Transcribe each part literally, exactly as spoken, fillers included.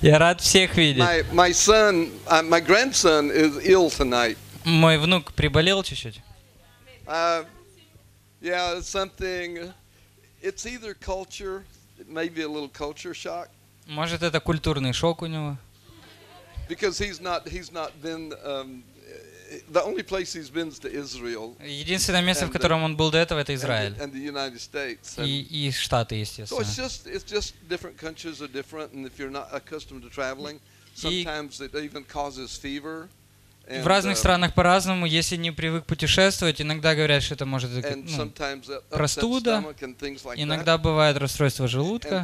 Я рад всех видеть. My my son, uh, my grandson is ill tonight. Мой внук приболел чуть-чуть. Uh, yeah, it's something. It's either culture, it may be a little culture shock. Может, это культурный шок у него. Because he's not he's not been um, the only place he's been is to Israel. Единственное место, в котором он был до этого, это Израиль. And the United States. And И, и Штаты, so естественно. it's just it's just different countries are different, and if you're not accustomed to traveling, sometimes it even causes fever. В разных странах по-разному. Если не привык путешествовать, иногда говорят, что это может ну, простуда, иногда бывает расстройство желудка,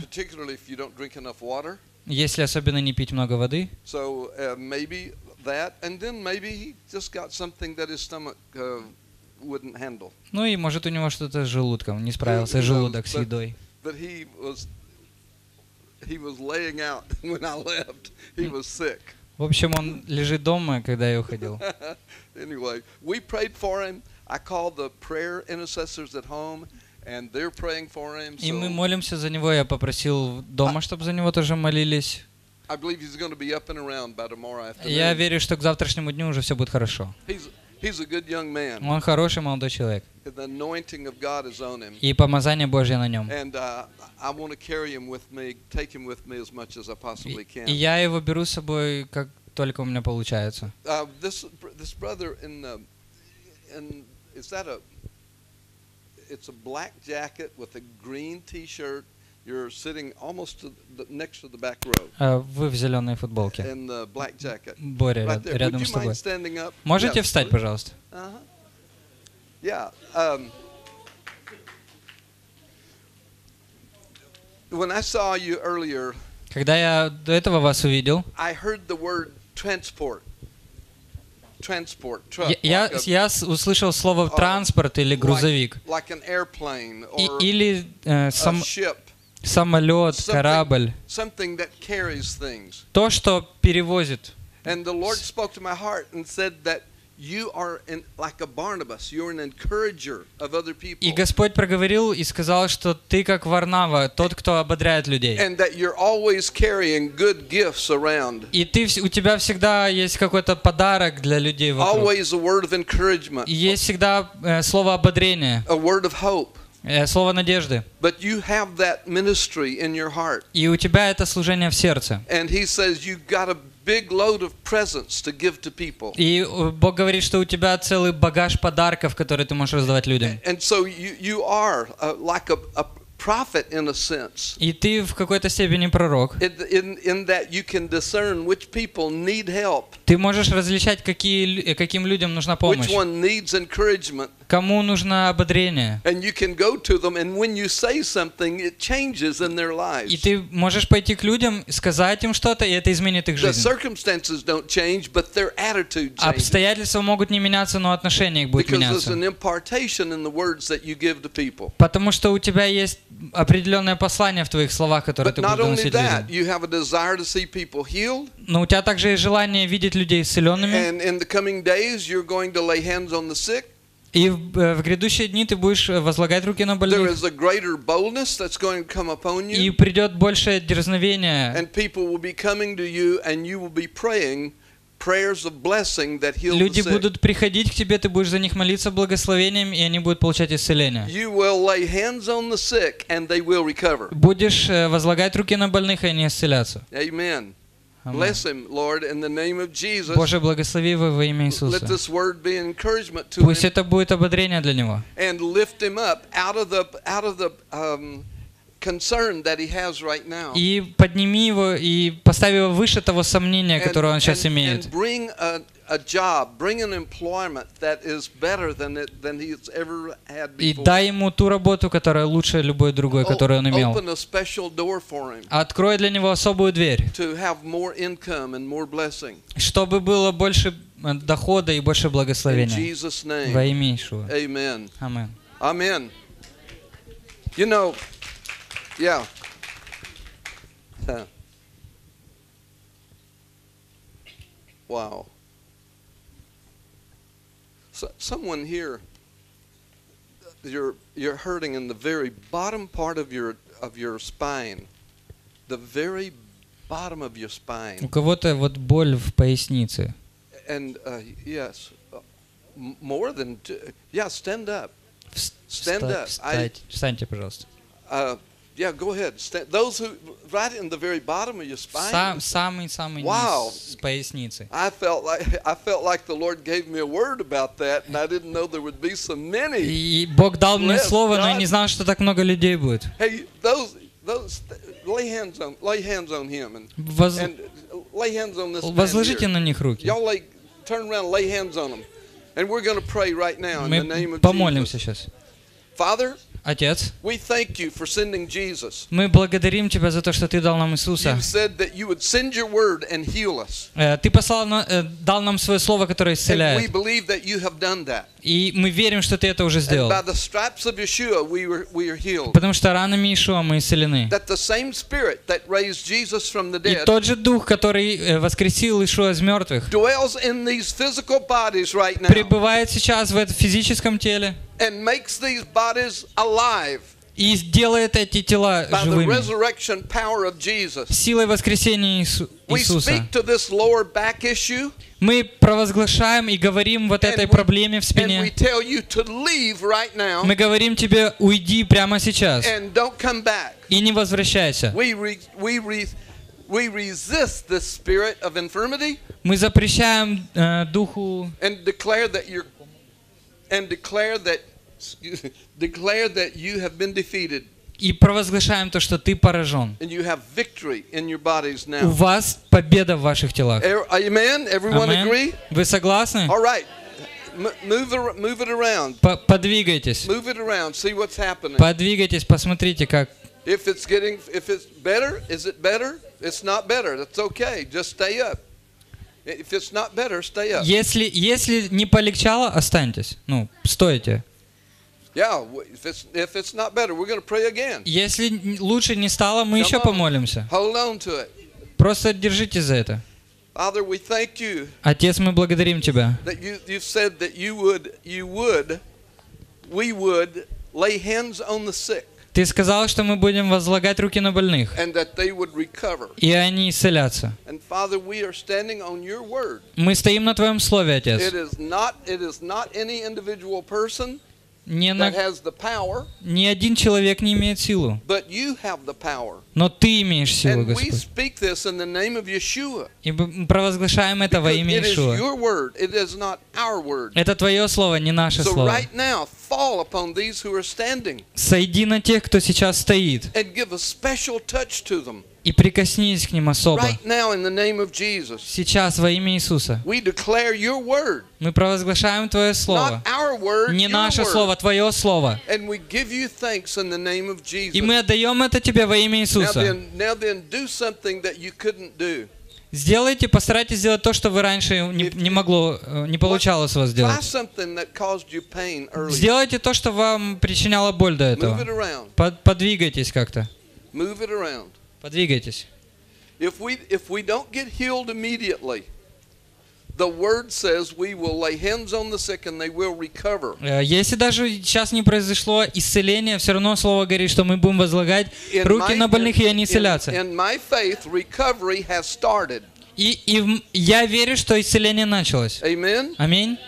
если особенно не пить много воды. Ну и может у него что-то с желудком, не справился желудок с едой. В общем, он лежит дома, когда я уходил. Anyway, we prayed for him. I called the prayer intercessors at home, and they're praying for him. И мы молимся за него. Я попросил дома, чтобы за него тоже молились. I believe he's going to be up and around by tomorrow afternoon. Я верю, что к завтрашнему дню уже все будет хорошо. He's he's a good young man. Он хороший молодой человек. The anointing of God is on him. И помазание Божье на нем. And uh, I want to carry him with me, take him with me as much as I possibly can. И я его беру с собой, как только у меня получается. Uh, this this brother in the in is that a it's a black jacket with a green T-shirt. You're sitting almost to the, next to the back row. Uh, вы в зеленой футболке. In the black jacket. Боря right рядом с тобой. Можете встать, пожалуйста? Uh-huh. Yeah. Um, when I saw you earlier, когда я до этого вас увидел, I heard the word transport. Transport, truck, я, like я услышал слово транспорт или грузовик. Like, like an airplane or И, или э, сам, a ship. Самолет, Something, корабль. Something that carries things. То, что перевозит. And the Lord spoke to my heart and said that you are in, like a Barnabas. You're an encourager of other people. И Господь проговорил и сказал, что ты как Варнава, тот, кто ободряет людей. And that you're always carrying good gifts around. И ты, у тебя всегда есть какой-то подарок для людей вокруг. Always a word of encouragement. И есть всегда э, слово ободрения. A word of hope. Слово надежды. But you have that ministry in your heart. И у тебя это служение в сердце. And he says you got a big load of presents to give to people. И Бог говорит, что у тебя целый багаж подарков, которые ты можешь раздавать людям. And so you you are uh, like a, a prophet in a sense. И ты в какой-то степени пророк. In, in, in that you can discern which people need help. Ты можешь различать, какие, каким людям нужна помощь. Which one needs encouragement. Кому нужно ободрение. And you can go to them, and when you say something, it changes in their lives. И ты можешь пойти к людям, сказать им что-то, и это изменит их жизнь. The circumstances don't change, but their attitude changes. Обстоятельства могут не меняться, но отношение их будет меняться. Because there's an impartation in the words that you give to people. Потому что у тебя есть определенное послание в твоих словах, которые ты будешь доносить людям. You have a desire to see people healed. Но у тебя также есть желание видеть людей исцеленными. And in the coming days, you're going to lay hands on the sick. И в, в грядущие дни ты будешь возлагать руки на больных. There is a greater boldness that's going to come upon you. И придет большее дерзновение. And people will be coming to you, and you will be praying prayers of blessing that heal the sick. Люди будут приходить к тебе, ты будешь за них молиться благословением, и они будут получать исцеление. You will lay hands on the sick, and they will recover. Будешь возлагать руки на больных, и они исцелятся. Amen. Bless him, Lord, in the name of Jesus. Боже, благослови его во имя Иисуса. Let this word be encouragement to Пусть him. это будет ободрение для него. And lift him up out of the out of the um, concern that he has right now. И подними его и поставь его выше того сомнения, которое он сейчас and, имеет. And bring a, a job, bring an employment that is better than it than he's ever had before. И дай ему ту работу, которая лучше любой другой, которую он имел. Open a special door for him. Открой для него особую дверь. To have more income and more blessing. Чтобы было больше дохода и больше благословения. In Jesus' name. Во имя Иешуа. Amen. Amen. Amen. You know, yeah. Huh. Wow. So, someone here, you're you're hurting in the very bottom part of your of your spine, the very bottom of your spine. У кого-то вот боль в пояснице. And uh, yes, uh, more than two, yeah, stand up. Stand up. Встать, встаньте, пожалуйста. Uh, yeah, go ahead. Stand, those who right in the very bottom of your spine. Сам, самый самый Wow. низ поясницы. I felt like I felt like the Lord gave me a word about that, and I didn't know there would be so many. И Бог дал мне Bless слово, но я God. не знал, что так много людей будет. Hey, those those lay hands on lay hands on him and Воз- and lay hands on this man Возложите here. на них руки. Y'all lay turn around, lay hands on them, and we're going to pray right now in the name Мы of помолимся Jesus. сейчас. Father, Отец, we thank you for sending Jesus. мы благодарим Тебя за то, что Ты дал нам Иисуса. You said that you would send your word and heal us. Э, Ты послал, на- э, дал нам свое слово, которое And we исцеляет. believe that you have done that. И мы верим, что Ты это уже And сделал. by the stripes of Yeshua, we were we are healed. Потому что ранами Иешуа мы исцелены. That the same Spirit that raised Jesus from the И dead тот же Дух, который э, воскресил Иешуа из мертвых, dwells in these physical bodies right now пребывает сейчас в этом физическом теле and makes these bodies alive и делает эти тела by the живыми. resurrection power of Jesus. Силой воскресения Иису- We Иисуса. speak to this lower back issue Мы провозглашаем и говорим вот этой and we, проблеме в and we спине. tell you to leave right now Мы говорим тебе, уйди прямо сейчас and don't come back. и не возвращайся. We re, we re, we resist this spirit of infirmity Мы запрещаем э, духу and declare that you're and declare that excuse me, declare that you have been defeated и провозглашаем то, что ты поражен. and you have victory in your bodies У now. вас победа в ваших телах. Er- Amen. Everyone Амен. agree? Вы согласны? All right. M- move ar- move it around. По- Подвигайтесь. Move it around. See what's happening. Подвигайтесь, посмотрите, как. If it's getting if it's better, is it better? It's not better. That's okay. Just stay up. If it's not better, stay up. Если, если не полегчало, останьтесь. Ну, стойте. Yeah, w- if it's if it's not better, we're going to pray again. Если н- лучше не стало, мы Come еще on. помолимся. Hold on to it. Просто держитесь за это. Father, we thank you Отец, мы благодарим Тебя, that you you've said that you would you would we would lay hands on the sick Ты сказал, что мы будем возлагать руки на больных, and that they would recover. и они исцелятся. And Father, we are standing on your word. Мы стоим на Твоем Слове, Отец. It is not it is not any individual person Не, на- that has the power, ни один человек не имеет силу, but you have the power. но Ты имеешь силу, And we Господь. speak this in the name of Yeshua. И мы провозглашаем это во Because имя it is Иешуа. your word. It is not our word. Это Твое Слово, не наше So Слово. right now, fall upon these who are standing Сойди на тех, кто сейчас стоит, and give a special touch to them. и прикоснись к ним особо. Right now, in the name of Jesus, Сейчас во имя Иисуса. we declare your word, Мы провозглашаем Твое Слово. not our word, Не your наше word. Слово, Твое Слово. And we give you thanks in the name of И Jesus. мы отдаем это Тебе во имя Now Иисуса. then, now then, do something that you couldn't do. Сделайте, постарайтесь сделать то, что вы раньше не, не могло, э, не получалось у вас Try сделать. something that caused you pain earlier. Сделайте то, что вам причиняло боль до Move it этого. around. Под- подвигайтесь как-то. Move it around. Подвигайтесь. If we if we don't get healed immediately, the word says we will lay hands on the sick and they will recover. Э, Если даже сейчас не произошло исцеление, все равно Слово говорит, что мы будем возлагать In руки my- на больных, и они in- исцелятся. in my faith, recovery has started. И, и в- я верю, что исцеление началось. Amen. Аминь.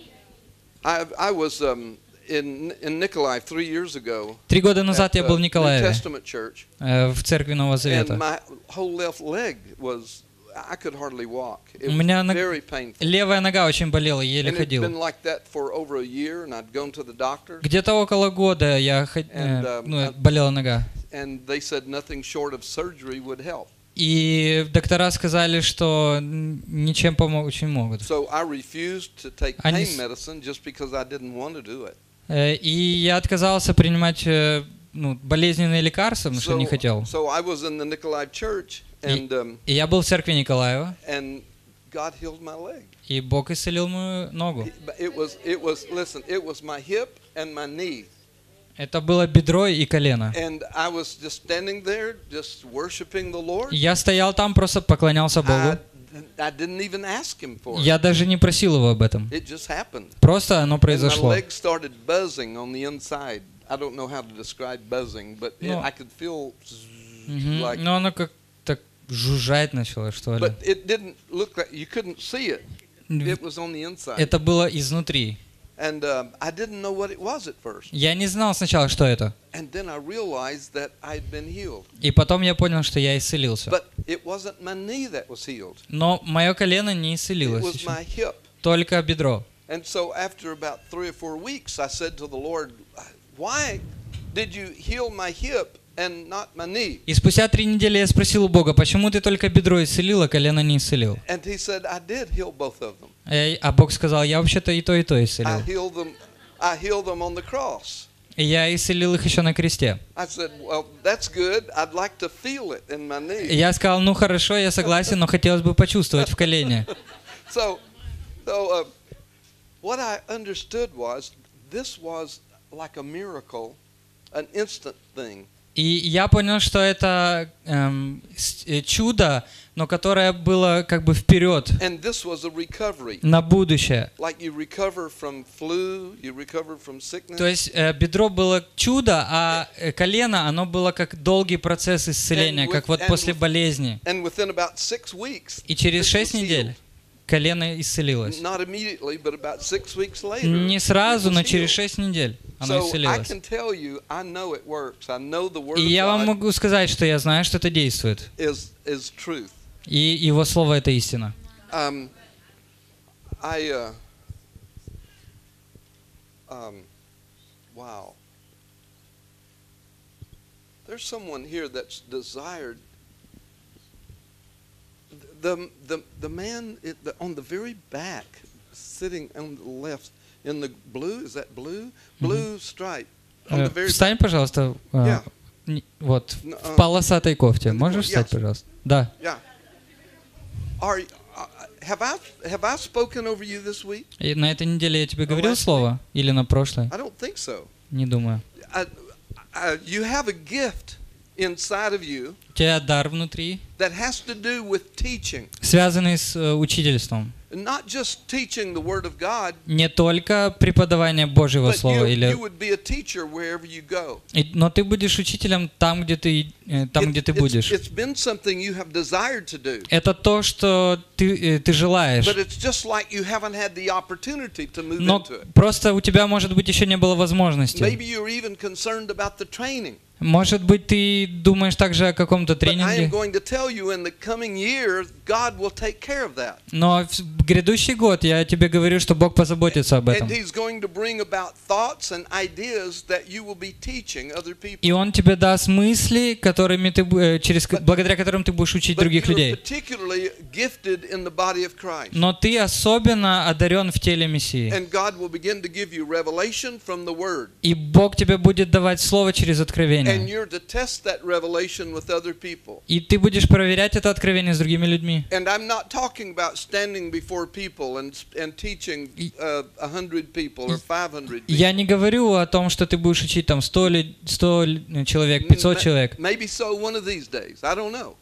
I I was um, in in Nikolai three years ago Три года назад at я был в the New Николаеве, Testament church, э, в церкви Нового and Завета. my whole left leg was I could hardly walk. It У was меня ног- very painful. Левая нога очень болела, еле And it's ходил. been like that for over a year, and I'd gone to the doctor, Где-то около года я ход- And, э, um, ну, uh, болела нога. and they said nothing short of surgery would help. И доктора сказали, что н- ничем помочь не могут. So I refused to take Они pain с- medicine just because I didn't want to do it. Э, И я отказался принимать э, ну, болезненные лекарства, потому что So, не хотел. so I was in the Nikolai church, and um, И я был в церкви Николаева, and God healed my leg. и Бог исцелил мою ногу. It was it was listen, it was my hip and my knee, Это было бедро и колено. and I was just standing there, just worshiping the Lord. Я стоял там, просто поклонялся I, Богу. I didn't even ask Him for it. Я даже не просил его об этом. It just happened. Просто оно And my произошло. leg started buzzing on the inside. I don't know how to describe buzzing, but it, Ну, I could feel Мгм. like Но оно как так жужжать начало, что ли. But it didn't look like you couldn't see it. It was on the inside. Это было изнутри. And uh, I didn't know what it was at first. Я не знал сначала, что это. And then I realized that I'd been healed. И потом я понял, что я исцелился. But it wasn't my knee that was healed. Но мое колено не It исцелилось was еще. my hip. Только бедро. And so after about three or four weeks, I said to the Lord, "Why did you heal my hip and not my knee?" И спустя три недели я спросил у Бога, почему ты только бедро исцелил, а колено не исцелил? And he said, "I did heal both of them. Э, А Бог сказал, я вообще-то и то, и то I исцелил. healed them. I healed them on the cross." И я исцелил их еще на кресте. I said, "Well, that's good. I'd like to feel it in my knee." И я сказал, ну хорошо, я согласен, но хотелось бы почувствовать в колене. So, so uh, what I understood was this was like a miracle, an instant thing. И я понял, что это эм, с- э, чудо, но которое было как бы вперед, And this was a recovery. на будущее. Like you recover from flu, you recover from sickness. То есть э, бедро было чудо, а э, колено, оно было как долгий процесс исцеления, And with- как вот and после with- болезни. And within about six weeks, И через this шесть was недель healed. колено исцелилось. Not immediately, but about six weeks later. Не сразу, it was но через healed. шесть недель оно So I исцелилось. can tell you, I know it works. I know the word И of я вам God могу сказать, что я знаю, что это действует. is is truth. И Его Слово — это истина. Um, I uh, um, wow. There's someone here that's desired. The the the man at the, on the very back, sitting on the left in the blue. Is that blue? Blue stripe on Э, the very Встань, пожалуйста, э, Yeah. не- вот, Н- в э, полосатой кофте. in the Можешь cor- встать, yes. пожалуйста? Да. Yeah. Are uh, have I have I spoken over you this week? И на этой неделе я тебе Oh, говорил last слово? Или на прошлой? I don't think so. Не думаю. I, I, you have a gift inside of you У тебя дар внутри, that has to do with teaching, связанный с э, учительством. not just teaching the Word of God, Не только преподавание Божьего but Слова, you, или, you would be a teacher wherever you go. и- но ты будешь учителем там, где ты, э, там, It- где ты it's- будешь. It's been something you have desired to do, Это то, что ты, э, ты желаешь. but it's just like you haven't had the opportunity to move Но into it. просто у тебя, может быть, еще не было возможности. Maybe you're even concerned about the training. Может быть, ты думаешь также о каком-то But I am тренинге, going to tell you in the coming year, God will take care of that. но в грядущий год я тебе говорю, что Бог позаботится об этом. And He's going to bring about thoughts and ideas that you will be teaching other people. И Он тебе даст мысли, которыми ты, бу- э, через, к- благодаря которым ты будешь учить But других you're людей. particularly gifted in the body of Christ. Но ты особенно одарен в теле Мессии. And God will begin to give you revelation from the Word. И Бог тебе будет давать слово через And откровение. you're to test that revelation with other people. И ты будешь проверять это откровение с другими людьми. And I'm not talking about standing before people and, and teaching uh, a hundred people or five hundred people. Я не говорю о том, что ты будешь учить там сто, ли- сто ли- человек, пятьсот M- человек. Maybe so one of these days. I don't know.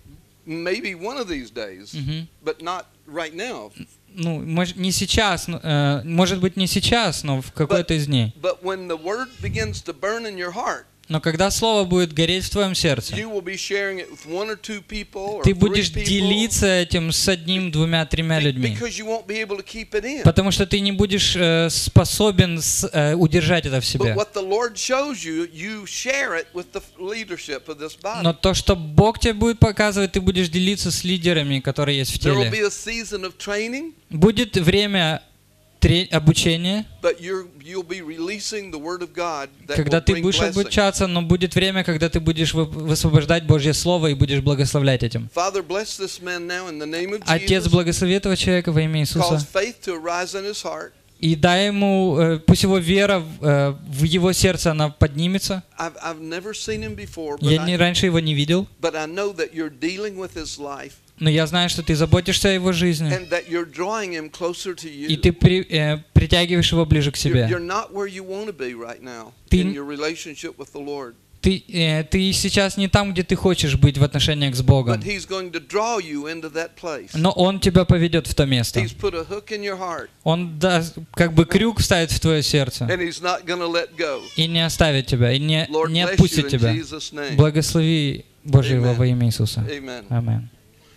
Maybe one of these days, Мгм. but not right now. Ну, мож- не сейчас, но, э, может быть, не сейчас, но в какой-то из дней. But when the Word begins to burn in your heart, Но когда слово будет гореть в твоем сердце, you will be sharing it with one or two people or ты three будешь people, делиться этим с одним, двумя, тремя людьми. because you won't be able to keep it in. Потому что ты не будешь э, способен с- э, удержать это в But себе. what the Lord shows you, you share it with the leadership of this body. Но то, что Бог тебе будет показывать, ты будешь делиться с лидерами, которые есть в There will теле. be a season of training, Будет время тре- обучения, but you're, you'll be releasing the Word of God that когда will ты bring будешь blessing. обучаться, но будет время, когда ты будешь вы- высвобождать Божье Слово и будешь благословлять этим. Father, bless this man now in the name of Отец, Jesus. благослови этого человека во имя Иисуса. Cause faith to arise in his heart. И дай ему, э, пусть его вера в, э, в его сердце, она поднимется. I've, I've never seen him before, but, Я не, I, раньше его не видел, but I know that you're dealing with his life но я знаю, что ты заботишься о его жизни. and that you're drawing him closer to И you. ты при- э, притягиваешь его ближе к You're, себе. you're not where you want to be right now Ты- in your relationship with the Lord. Ты, э, ты сейчас не там, где ты хочешь быть в отношениях с Богом. But He's going to draw you into that place. Но Он тебя поведет в то место. He's put a hook in your heart, Он даст, как бы крюк вставит в твое сердце and He's not going to let go. и не оставит тебя, и не, Lord, не bless you отпустит in тебя. Jesus' name. Благослови Божьего во имя Иисуса. Аминь.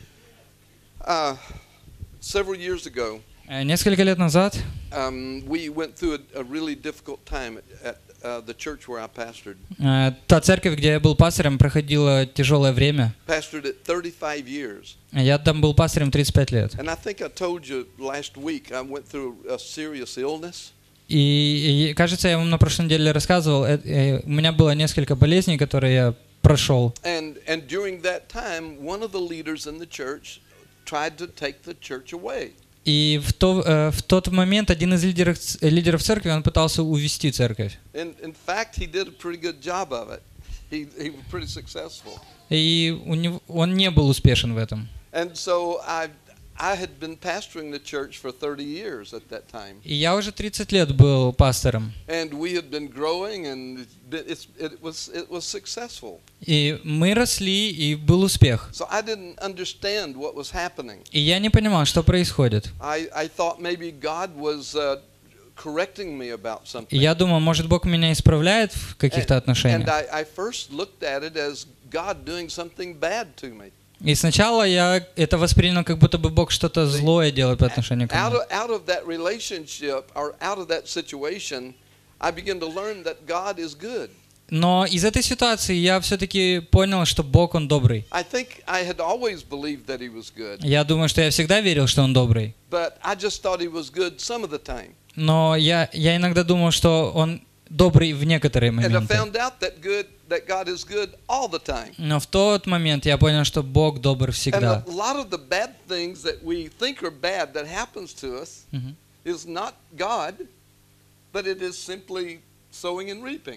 Uh, several years ago, несколько лет назад um, we went through a, a really difficult time at uh, the church where I pastored. Uh, та церковь, где я был пастором, проходила тяжелое время. Pastored it thirty-five years. Я там был пастором тридцать пять лет. And I think I told you last week I went through a serious illness. И, и кажется, я вам на прошлой неделе рассказывал, э, э, у меня было несколько болезней, которые я прошел. And and during that time, one of the leaders in the church tried to take the church away. И в, то, э, в тот момент один из лидеров, лидеров церкви, он пытался увести церковь. In, in fact, he did a pretty good job of it. He, he was pretty successful. И у него, он не был успешен в этом. And so I, I had been pastoring the church for thirty years at that time. И я уже тридцать лет был пастором. And we had been growing, and it's, it was it was successful. И мы росли, и был успех. So I didn't understand what was happening. И я не понимал, что происходит. I I thought maybe God was uh, correcting me about something. И я думал, может, Бог меня исправляет в каких-то отношениях. And I, I first looked at it as God doing something bad to me. И сначала я это воспринял, как будто бы Бог что-то злое делает по отношению ко мне. Out of, out of that relationship or out of that situation, I began to learn that God is good. Но из этой ситуации я все-таки понял, что Бог, Он добрый. I think I had always believed that He was good. Я думаю, что я всегда верил, что Он добрый. But I just thought He was good some of the time. Но я, я иногда думал, что Он добрый в некоторые моменты. And I found out that good, that God is good all the time. Но в тот момент я понял, что Бог добр всегда. And a lot of the bad things that we think are bad that happens to us Mm-hmm. is not God, but it is simply sowing and reaping.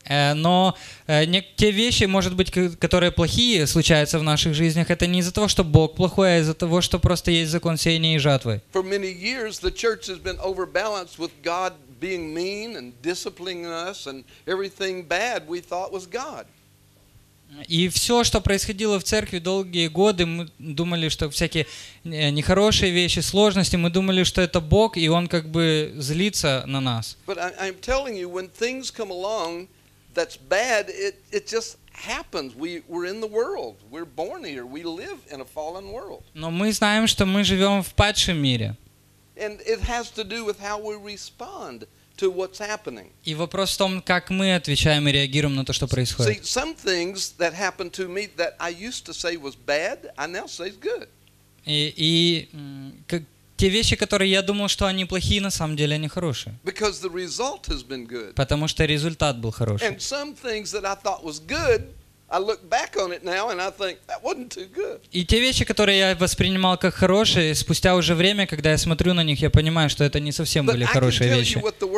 Но не, те вещи, может быть, которые плохие случаются в наших жизнях, это не из-за того, что Бог плохой, а из-за того, что просто есть закон сеяния и жатвы. For many years, the church has been overbalanced with God being mean and disciplining us, and everything bad we thought was God. И все, что происходило в церкви долгие годы, мы думали, что всякие нехорошие вещи, сложности, мы думали, что это Бог, и Он как бы злится на нас. But I, I'm telling you, when things come along that's bad, it it just happens. We we're in the world. We're born here. We live in a fallen world. Но мы знаем, что мы живем в падшем мире. And it has to do with how we respond to what's happening. И вопрос в том, как мы отвечаем и реагируем на то, что происходит. See, some things that happened to me that I used to say was bad, I now say is good. И, и как, те вещи, которые я думал, что они плохие, на самом деле они хорошие. Because the result has been good. Потому что результат был хороший. And some things that I thought was good, I look back on it now and I think that wasn't too good. И те вещи, которые я воспринимал как хорошие, спустя уже время, когда я смотрю на них, я понимаю, что это не совсем были хорошие вещи.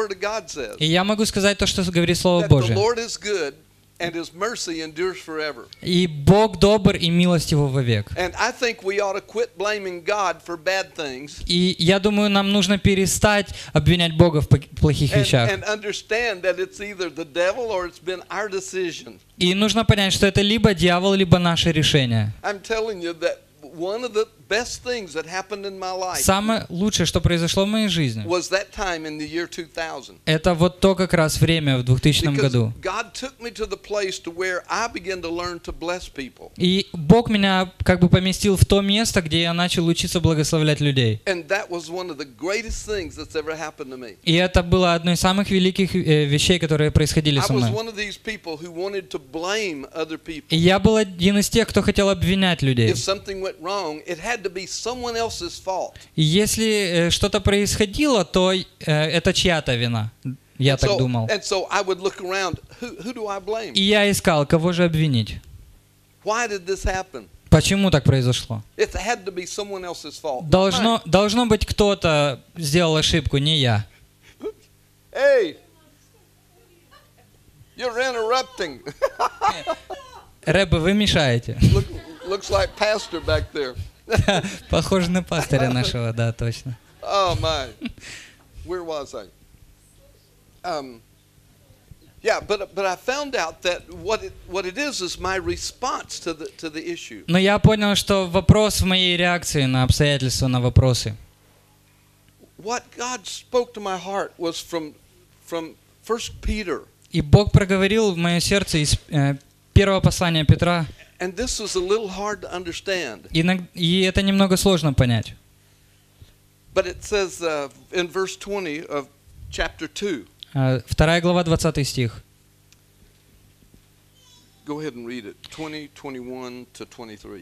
И я могу сказать то, что говорит Слово Божие. And His mercy endures forever. И Бог добр, и милость Его вовек. And I think we ought to quit blaming God for bad things. И я думаю, нам нужно перестать обвинять Бога в плохих вещах. And understand that it's either the devil or it's been our decision. И нужно понять, что это либо дьявол, либо наше решение. I'm telling you that one of the best things that happened in my life. Самое лучшее, что произошло в моей жизни, was that time in the year two thousand. Это вот то как раз время в двухтысячном году. God took me to the place to where I began to learn to bless people. И Бог меня как бы поместил в то место, где я начал учиться благословлять людей. And that was one of the greatest things that's ever happened to me. И это было одно из самых великих вещей, которые происходили со мной. I was one of these people who wanted to blame other people. И я был один из тех, кто хотел обвинять людей. If something went wrong, it had to be someone else's fault. И если что-то происходило, то э, это чья-то вина. Я and так so, думал. And so I would look around, who, who do I blame? И я искал, кого же обвинить. Why did this happen? Почему так произошло? It had to be someone else's fault. Должно, должно быть, кто-то сделал ошибку, не я. Hey, you're interrupting. Рэбе, вы мешаете. Look, looks like pastor back there. Похоже на пастыря нашего, да, точно. Oh my, where was I? Um, yeah, but but I found out that what it what it is is my response to the to the issue. Но я понял, что вопрос в моей реакции на обстоятельства, на вопросы. What God spoke to my heart was from from First Peter. И Бог проговорил в мое сердце из э, первого послания Петра. And this is a little hard to understand. Иног- И это немного сложно понять. But it says uh, in verse twenty of chapter two. А, Вторая глава, двадцатый стих. Go ahead and read it. twenty, twenty-one to twenty-three.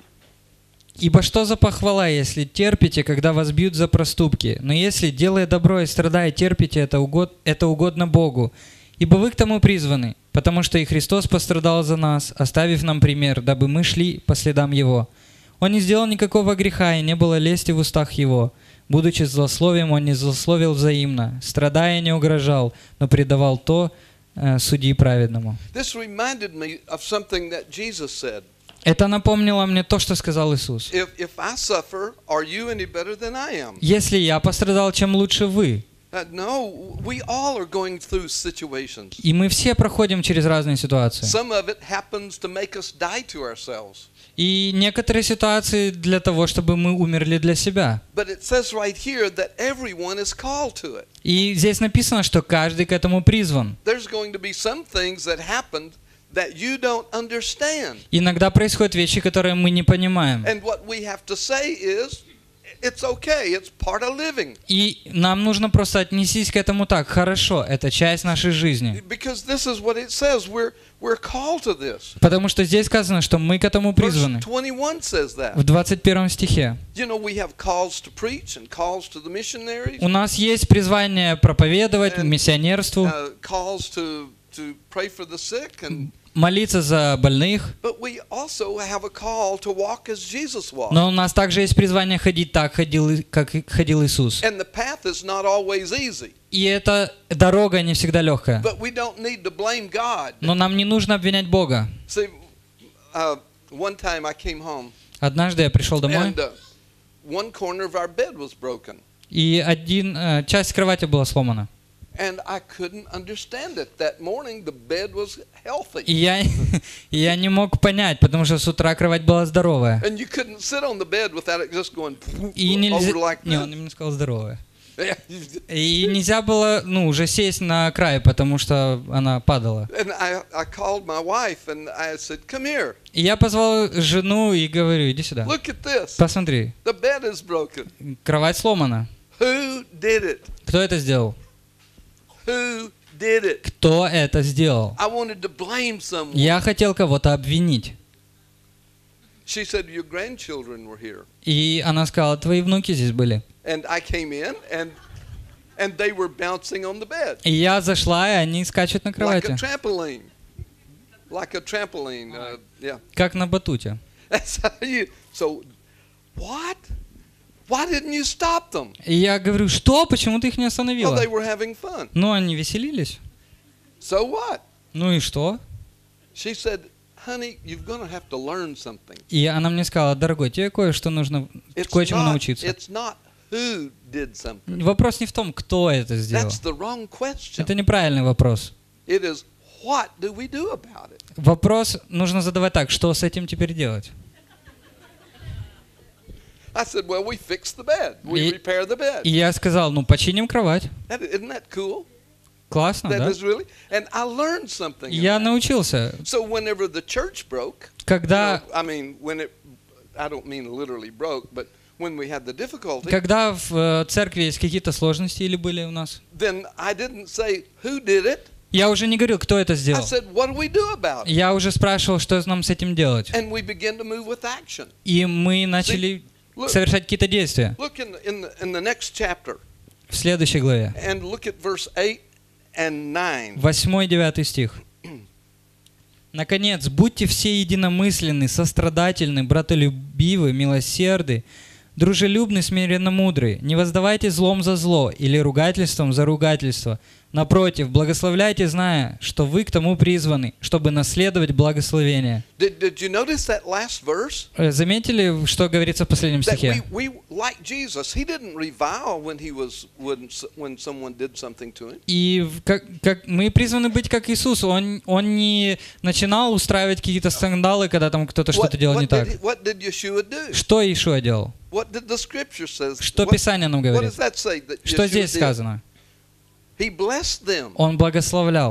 «Ибо что за похвала, если терпите, когда вас бьют за проступки? Но если, делая добро и страдая, терпите, это, угод... это угодно Богу. Ибо вы к тому призваны, потому что и Христос пострадал за нас, оставив нам пример, дабы мы шли по следам Его. Он не сделал никакого греха, и не было лести в устах Его. Будучи злословием, Он не злословил взаимно, страдая не угрожал, но предавал то э, судьи праведному». This reminded me of something that Jesus said. Это напомнило мне то, что сказал Иисус. If, if I suffer, are you any better than I am? «Если я пострадал, чем лучше вы». Uh, no, we all are going through situations. И мы все проходим через разные ситуации. Some of it happens to make us die to ourselves. И некоторые ситуации для того, чтобы мы умерли для себя. But it says right here that everyone is called to it. И здесь написано, что каждый к этому призван. There's going to be some things that happened that you don't understand. Иногда происходят вещи, которые мы не понимаем. And what we have to say is, it's okay, it's part of living. И нам нужно просто отнестись к этому так. Хорошо, это часть нашей жизни. Because this is what it says, we're, we're called to this. Потому что здесь сказано, что мы к этому Verse призваны. twenty-one says that. В двадцать первом стихе. You know, we have calls to preach and calls to the missionaries. У нас есть призвание проповедовать, миссионерству, Uh, calls to, to pray for the sick, and молиться за больных. but we also have a call to walk as Jesus walked. Но у нас также есть призвание ходить так, ходил и- как и ходил Иисус. And the path is not always easy, И эта дорога не всегда легкая. but we don't need to blame God. Но нам не нужно обвинять Бога. See, uh, one time I came home, Однажды я пришел домой, and uh, one corner of our bed was broken, и один, э, часть кровати была сломана. and I couldn't understand it. That morning, the bed was healthy, И я, и я не мог понять, потому что с утра кровать была здоровая. and you couldn't sit on the bed without it just going И нельзя... over like Не, this. он именно сказал здоровая. Yeah. И нельзя было, ну, уже сесть на край, потому что она падала. And I, I called my wife and I said, "Come here, И я позвал жену и говорю, иди сюда. look at this. Посмотри, The bed is broken. кровать сломана. Who did it? Кто это сделал? Who did it?" Кто это сделал? I wanted to blame someone. Я хотел кого-то обвинить. She said, "Your grandchildren were here." И она сказала, твои внуки здесь были. And I came in and and they were bouncing on the bed И я зашла, и они скачут на like a кровати, trampoline. Like a trampoline. Uh, yeah. как на батуте. That's how you, so what? Why didn't you stop them? И я говорю, что? Почему ты их не Well, остановила? they were having fun. Ну, они веселились. So what? Ну и что? She said, "Honey, you're going to have to learn something. И она мне сказала, дорогой, тебе кое-что нужно, It's кое-чему not, научиться. it's not who did something. Вопрос не в том, кто это сделал. That's the wrong question. Это неправильный вопрос. It is, what do we do about it? Вопрос нужно задавать так, что с этим теперь делать? I said, well, we fix the bed. We И- repair the bed. И я сказал, ну, починим кровать. That, isn't that cool? Классно, That да? is really, and I learned something. in Я that. научился. So whenever the church broke, you Когда, know, I mean, when it, I don't mean literally broke, but when we had the difficulty, когда в э, церкви есть какие-то сложности или были у нас, then I didn't say who did it. я уже не говорил, кто это I сделал. said, what do we do about it? Я уже спрашивал, что нам с этим делать. And we began to move with action. И мы начали Look, совершать какие-то действия look in the, in the, in the next chapter в следующей главе. and look at verse eight and nine. Восьмой, девятый стих. Наконец, будьте все единомысленны, сострадательны, братолюбивы, милосерды, дружелюбны, смиренно мудры. Не воздавайте злом за зло или ругательством за ругательство. Напротив, благословляйте, зная, что вы к тому призваны, чтобы наследовать благословение. Did, did you notice that last verse? Э, Заметили, что говорится в последнем That стихе? we, we like Jesus, he didn't revile when he was when, s- when someone did something to him. И в- как, как мы призваны быть как Иисус. Он, он не начинал устраивать какие-то скандалы, когда там кто-то что-то делал не what, так. did, he- what did Yeshua do? Что Иешуа делал? What did the scripture says? Что what, Писание нам what говорит? does that say that Что Yeshua здесь did? сказано? He blessed them. Он благословлял.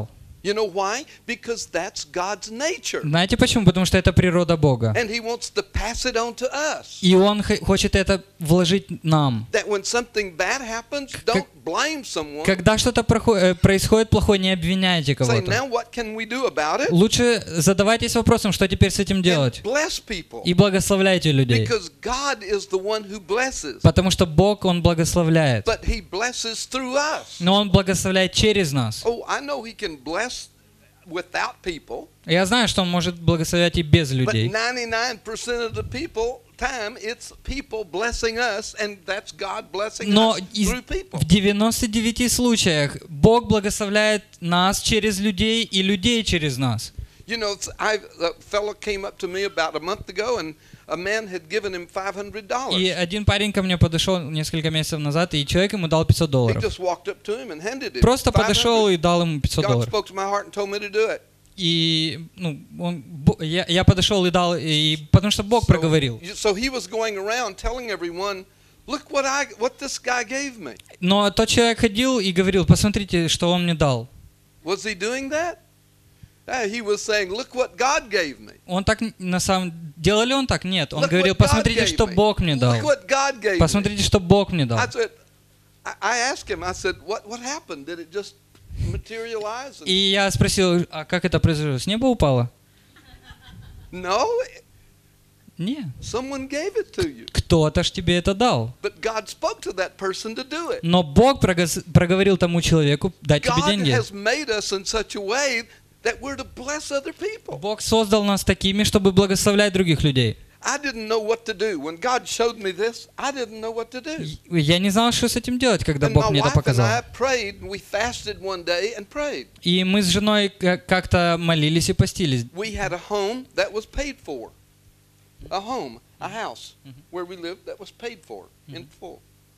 You know why? Because that's God's nature. Знаете почему? Потому что это природа Бога. And He wants to pass it on to us. И Он х- хочет это вложить нам. That when something bad happens, don't blame someone. Когда что-то прохо- э, происходит плохое, не обвиняйте Say, кого-то. now what can we do about it? Лучше задавайтесь вопросом, что теперь с этим And делать. bless people. И благословляйте людей. Because God is the one who blesses. Потому что Бог, Он благословляет. But He blesses through us. Но Он благословляет через нас. Oh, I know He can bless without people. Я знаю, что Он может благословлять и без But людей. ninety-nine percent of the people time it's people blessing us, and that's God blessing Но us из- through people. в девяноста девяти случаях Бог благословляет нас через людей и людей через нас. You know, I, a fellow came up to me about a month ago, and a man had given him five hundred dollars. И один парень ко мне подошел несколько месяцев назад, и человек ему дал пятьсот He долларов. just walked up to him and handed it. Просто five hundred. подошел и дал ему пятьсот God долларов. spoke to my heart and told me to do it. И ну, он, Бо- я, я подошел и дал, и, потому что Бог проговорил. So, so he was going around telling everyone, look what I, what this guy gave me. Но тот человек ходил и говорил, посмотрите, что он мне дал. Was he doing that? Uh, he was saying, look what God gave me. Он так, на самом делал ли он так? Нет. Он Look говорил, what God посмотрите, gave что me. Бог мне дал. Look what God gave me. Посмотрите, что Бог мне дал. I said, I, I asked him, I said, what, what happened? Did it just materialize? And И я спросил, а как это произошло? С неба упало? no, Не. someone gave it to you. Кто-то ж тебе это дал. But God spoke to that person to do it. Но Бог прогос- проговорил тому человеку дать тебе God деньги. has made us in such a way that we're to bless other people. Бог создал нас такими, чтобы благословлять других людей. I didn't know what to do. When God showed me this, I didn't know what to do. И Я не знал, что с этим делать, когда And Бог my мне это wife and показал. I prayed, and we fasted one day and prayed. И мы с женой ка- как-то молились и постились. We had a home that was paid for. A home, a house where we lived that was paid for in full.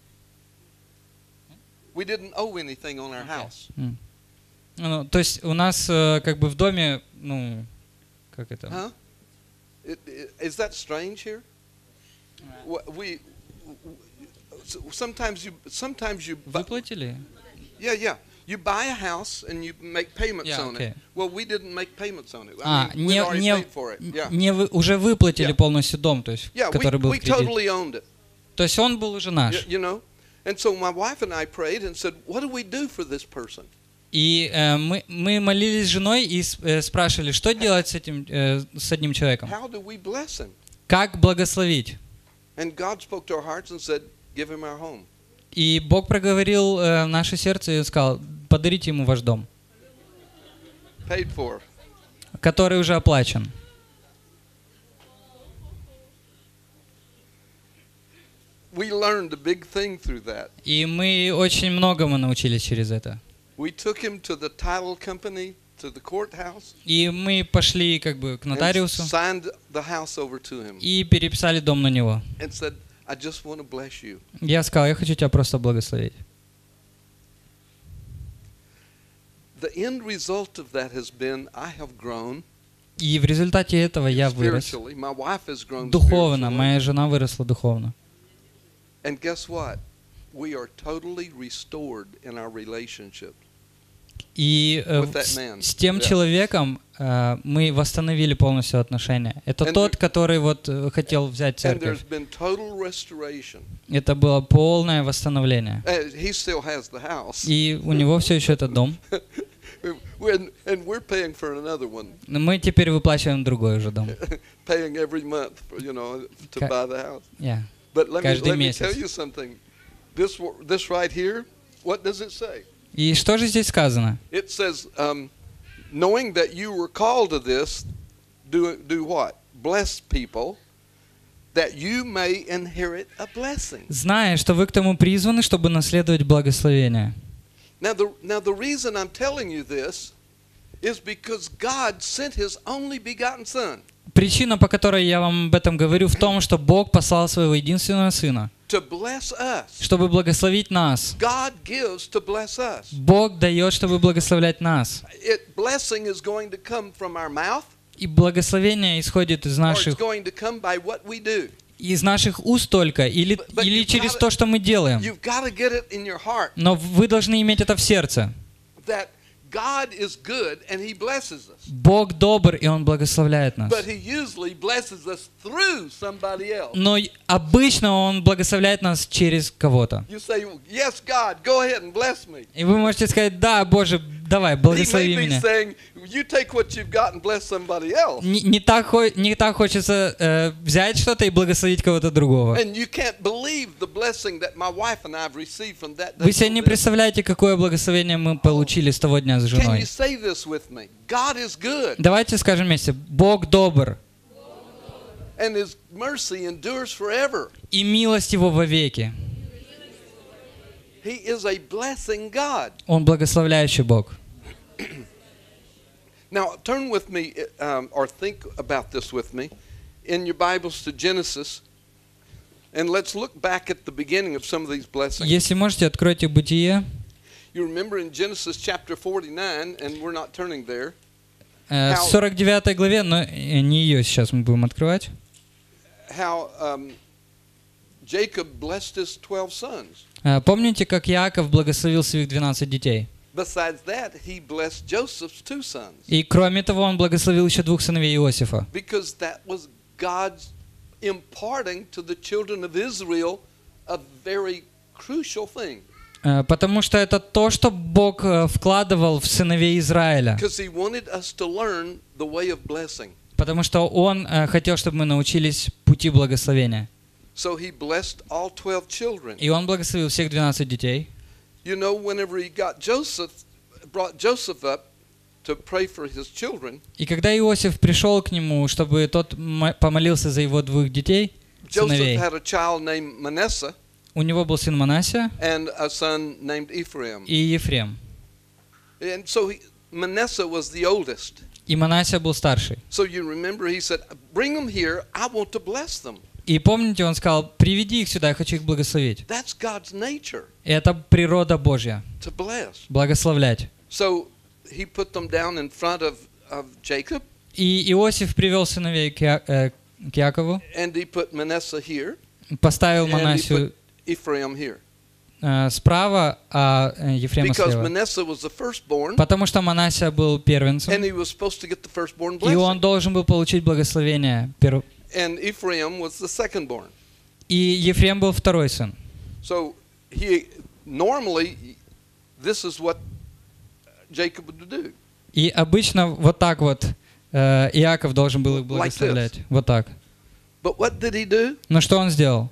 We didn't owe anything on our house. М. Ну, то есть у нас э, как бы в доме, ну, как это? Huh? It, it, is that strange here? Wha- We, s- sometimes you, sometimes you, bu- Выплатили? yeah, yeah. You buy a house and you make payments Yeah, on okay. it. Well, we didn't make payments on it. А, I mean, we'd не, already не, paid for it. Yeah, не вы- уже выплатили Yeah. полностью дом, то есть, yeah. We, который был we в кредите. totally owned it. То есть он был уже y- наш. You know, and so my wife and I prayed and said, "What do we do for this person?" И э, мы, мы молились с женой и с- э, спрашивали, что делать с этим, э, с одним человеком? How do we bless him? Как благословить? And God spoke to our hearts and said, "Give him our home." И Бог проговорил э, в наше сердце и сказал, подарите ему ваш дом, Paid for. который уже оплачен. We learned a big thing through that. И мы очень многому научились через это. We took him to the title company, to the courthouse, И мы пошли как бы к and нотариусу signed the house over to him и переписали дом на него. and said, "I just want to bless you." Я сказал, я хочу тебя просто благословить. The end result of that has been I have grown И в результате этого я вырос. spiritually. My wife has grown Духовно, spiritually. моя жена выросла духовно. And guess what? We are totally restored in our relationship. И э, With that с, man. с тем Yeah. человеком э, мы восстановили полностью отношения. Это And тот, there- который вот э, хотел взять And церковь. there's been total restoration. Это было полное восстановление. Uh, He still has the house. И у него все еще этот дом. We're- and we're paying for another one, Но мы теперь выплачиваем другой уже дом. paying every month, for, you know, to Ка- buy the house. Yeah. But let me, Каждый let me месяц. tell you something. This, wo- this right here, what does it say? И что же здесь сказано? It says, um, knowing that you were called to this, do, do what? Bless people, that you may inherit a blessing. Зная, что вы к тому призваны, чтобы наследовать благословение. Now the, now, the reason I'm telling you this is because God sent His only begotten Son Причина, по которой я вам об этом говорю, в том, что Бог послал своего единственного Сына, to bless us. чтобы благословить нас. God gives to bless us. Бог дает, чтобы благословлять нас. It, blessing is going to come from our mouth, И благословение исходит из or it's наших, going to come by what we do. из наших уст только, или, But- but или you've через gotta- то, что мы делаем. You've got to get it in your heart Но вы должны иметь это в сердце, that God is good and He blesses us. Бог добр, и Он благословляет нас. But He usually blesses us through somebody else. Но обычно Он благословляет нас через кого-то. You say, yes, God, go ahead and bless me. И вы можете сказать, да, Боже, давай, He благослови may be меня. saying, you take what you've got and bless somebody else. Не, не, так, хо- не так хочется э, взять что-то и благословить кого-то другого. And you can't believe the blessing that my wife and I have received from that day. Вы себе не представляете, какое благословение мы получили с того дня с Can женой. you say this with me? God is good, Давайте скажем вместе, Бог добр, and His mercy endures forever. и милость Его вовеки. He is a blessing God. Он благословляющий Бог. Now, turn with me, um, or think about this with me, in your Bibles to Genesis, and let's look back at the beginning of some of these blessings. Если можете, откройте Бытие. You remember in Genesis chapter forty-nine, and we're not turning there, Э, В сорок девятой главе, но э, не ее сейчас мы будем открывать. how um, Jacob blessed his twelve sons. Э, Помните, как Иаков благословил своих двенадцать детей? Besides that, he blessed Joseph's two sons, И кроме того, он благословил еще двух сыновей Иосифа. because that was God's imparting to the children of Israel a very crucial thing. Э, Потому что это то, что Бог э, вкладывал в сыновей Израиля. Because he wanted us to learn the way of blessing. Потому что Он э, хотел, чтобы мы научились пути благословения. So he blessed all twelve children. И Он благословил всех двенадцать детей. You know, whenever he got Joseph, brought Joseph up to pray for his children, И когда Иосиф пришел к нему, чтобы тот м- помолился за его двух детей, Joseph сыновей, had a child named Manasseh у него был сын Манасия and a son named Ephraim. и Ефрем. And so he, Manasseh was the oldest. И Манасия был старший. So you remember he said, bring them here, I want to bless them. И помните, он сказал, приведи их сюда, я хочу их благословить. That's God's nature, И это природа Божья, to bless. благословлять. So he put them down in front of, of Jacob, И Иосиф привел сыновей к, Я- э, к Якову, and he put Manasseh here, поставил and he Манасию put Ephraim here. э, справа, а э, Ефрема Because слева. Manasseh was the firstborn, Потому что Манасия был and первенцем, he was supposed to get the firstborn и он blessing. должен был получить благословение. перв- And Ephraim was the secondborn. И Ефрем был второй сын. So he normally, this is what Jacob would do. И обычно вот так вот э, Иаков должен был их Like благословлять. Вот так. But what did he do? Но что он сделал?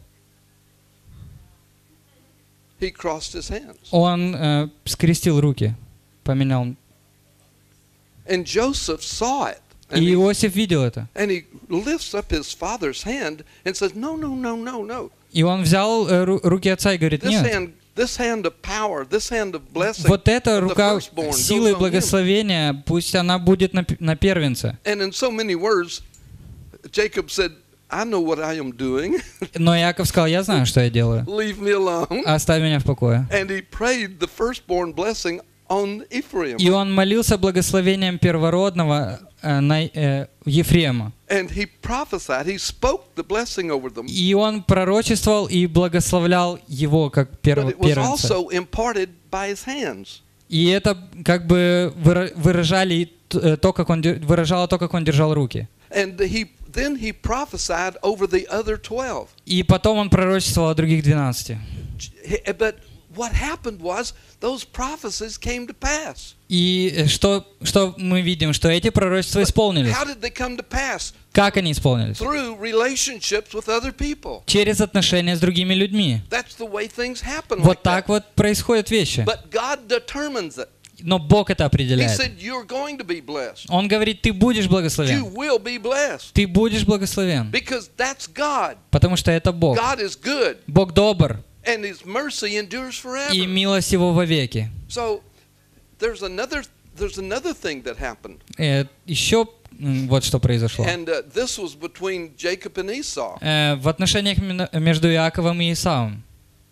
He crossed his hands. Он э, скрестил руки, поменял. And Joseph saw it. And И he, Иосиф видел это. and he lifts up his father's hand and says, no, no, no, no, no. И он взял э, ру- руки отца и говорит, This нет, hand, this hand of power, this hand of blessing вот эта of the рука firstborn силы и goes on him. благословения, пусть она будет на, п- на первенце. And in so many words, Jacob said, I know what I am doing. Но Иаков сказал, я знаю, что я делаю. Leave me alone. Оставь меня в покое. And he prayed the firstborn blessing on Ephraim. И он молился благословением первородного э, на э, Ефрема. And he prophesied, he spoke the blessing over them. И он пророчествовал и благословлял его как But перв- it was первенца. also imparted by his hands. И это как бы выра- выражали т- э, то, как он дер- выражало то, как он держал руки. And he then he prophesied over the other twelve. И потом он пророчествовал о других двенадцати. But what happened was those prophecies came to pass. И э, что, что мы видим? Что эти пророчества исполнились. How did they come to pass? Как они исполнились? Through relationships with other people. Через отношения с другими людьми. That's the way things happen. Вот like так that. вот происходят вещи. But God determines it. Но Бог это He определяет. said, you're going to be blessed. Он говорит, ты будешь You благословен. will be blessed. Ты будешь благословен. Because that's God. Потому что это Бог. God is good. Бог добр. And His mercy endures forever. И милость Его вовеки. So there's another there's another thing that happened. Э, Еще м, вот что произошло. And uh, this was between Jacob and Esau. Э, В отношениях мина- между Иаковом и Исавом.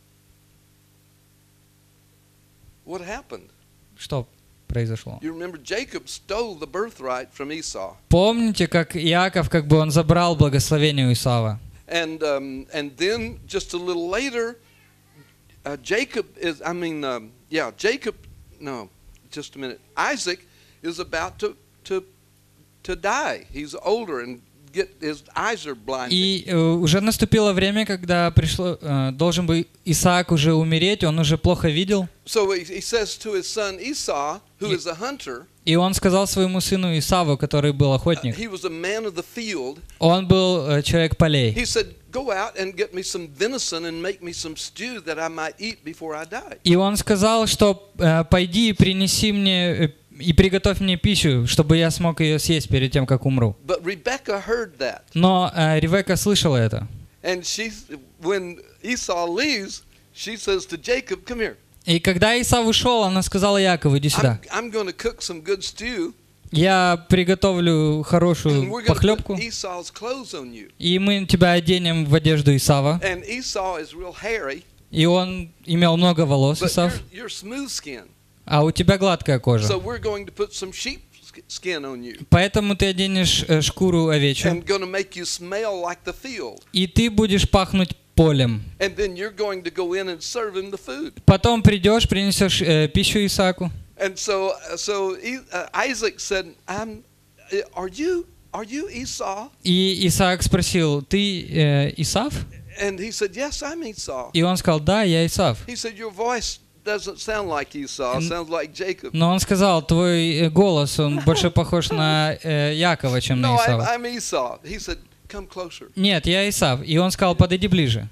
What happened? Что произошло? You remember Jacob stole the birthright from Esau. Помните, как Иаков, как бы он забрал благословение у Исава? And um, and then just a little later, uh, Jacob is I mean um, yeah Jacob no just a minute. Isaac is about to to to die. He's older and get his eyes are blinded. И э, уже наступило время, когда пришло, э, должен был Исаак уже умереть, он уже плохо видел. So he, he says to his son Esau, who is a hunter. И он сказал своему сыну Исаву, который был охотник, He was a man of the field. он был э, человек полей. He said, "Go out and get me some venison and make me some stew that I might eat before I die." И он сказал, что э, пойди и принеси мне э, и приготовь мне пищу, чтобы я смог ее съесть перед тем, как умру. But Rebecca heard that. Но э, Ревекка слышала это. And she, when Esau leaves, she says to Jacob, "Come here. И когда Исав ушел, она сказала Якову: иди I'm, сюда. I'm going to cook some good stew, Я приготовлю and хорошую we're going to похлебку, put Esau's clothes on you." и мы тебя оденем в одежду Исава. And Esau is real hairy, И он имел много волос, but Исав, you're, you're smooth skin. а у тебя гладкая кожа. So we're going to put some sheep sk- skin on you, Поэтому ты оденешь э, шкуру овечью, and going to make you smell like the field. и ты будешь пахнуть полем. And then you're going to go in and serve him the food. Потом придешь, принесешь э, пищу Исааку. And so, so E- uh, Isaac said, "I'm. Are you? Are you Esau?" И Исаак спросил: ты э, Исав? And he said, "Yes, I'm Esau." И он сказал: да, я Исав. He said, "Your voice doesn't sound like Esau. It N- sounds like Jacob." Но он сказал: твой э, голос, он больше похож на э, Якова, чем на "No, I'm, Исава. I'm Esau." He said, "Come closer." Нет, я Исав. И он сказал: подойди ближе.